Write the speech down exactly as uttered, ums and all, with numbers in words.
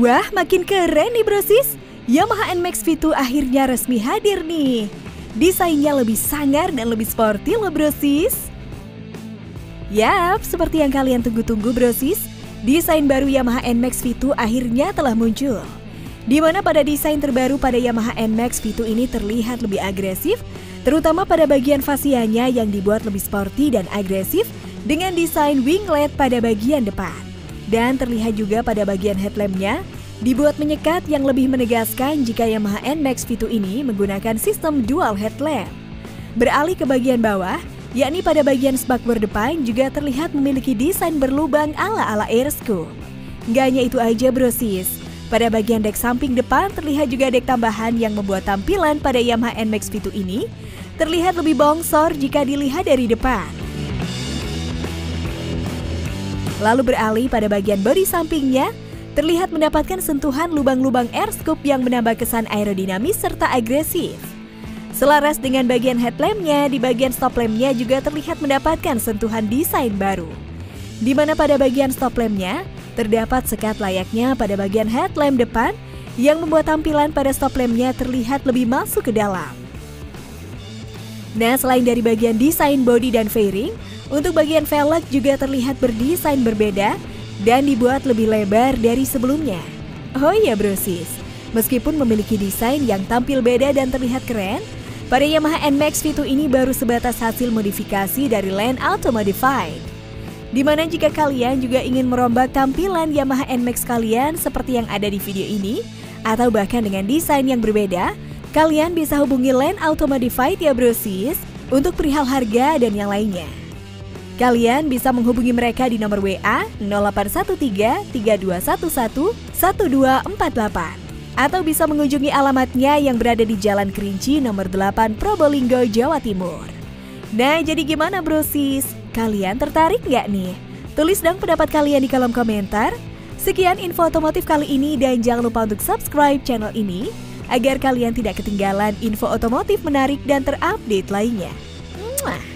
Wah, makin keren nih brosis. Yamaha N Max V dua akhirnya resmi hadir nih. Desainnya lebih sangar dan lebih sporty loh brosis. Yap, seperti yang kalian tunggu-tunggu brosis, desain baru Yamaha N Max V dua akhirnya telah muncul. Di mana pada desain terbaru pada Yamaha N Max V dua ini terlihat lebih agresif, terutama pada bagian fasianya yang dibuat lebih sporty dan agresif dengan desain winglet pada bagian depan. Dan terlihat juga pada bagian headlampnya dibuat menyekat yang lebih menegaskan jika Yamaha N Max V dua ini menggunakan sistem dual headlamp. Beralih ke bagian bawah, yakni pada bagian spakbor depan juga terlihat memiliki desain berlubang ala-ala airscope. Nggak hanya itu aja brosis, pada bagian dek samping depan terlihat juga dek tambahan yang membuat tampilan pada Yamaha N Max V dua ini terlihat lebih bongsor jika dilihat dari depan. Lalu beralih pada bagian bodi sampingnya, terlihat mendapatkan sentuhan lubang-lubang airscope yang menambah kesan aerodinamis serta agresif. Selaras dengan bagian headlampnya, di bagian stop lampnya juga terlihat mendapatkan sentuhan desain baru. Di mana pada bagian stop lampnya, terdapat sekat layaknya pada bagian headlamp depan yang membuat tampilan pada stop lampnya terlihat lebih masuk ke dalam. Nah, selain dari bagian desain bodi dan fairing, untuk bagian velg juga terlihat berdesain berbeda dan dibuat lebih lebar dari sebelumnya. Oh iya brosis, meskipun memiliki desain yang tampil beda dan terlihat keren, pada Yamaha N Max V dua ini baru sebatas hasil modifikasi dari Land Auto Modified. Dimana jika kalian juga ingin merombak tampilan Yamaha N Max kalian seperti yang ada di video ini, atau bahkan dengan desain yang berbeda, kalian bisa hubungi Land Auto Modified ya brosis, untuk perihal harga dan yang lainnya. Kalian bisa menghubungi mereka di nomor W A nol delapan satu tiga, tiga dua satu satu, satu dua empat delapan atau bisa mengunjungi alamatnya yang berada di Jalan Kerinci nomor delapan Probolinggo, Jawa Timur. Nah, jadi gimana brosis? Kalian tertarik nggak nih? Tulis dong pendapat kalian di kolom komentar. Sekian info otomotif kali ini dan jangan lupa untuk subscribe channel ini agar kalian tidak ketinggalan info otomotif menarik dan terupdate lainnya. Mwah.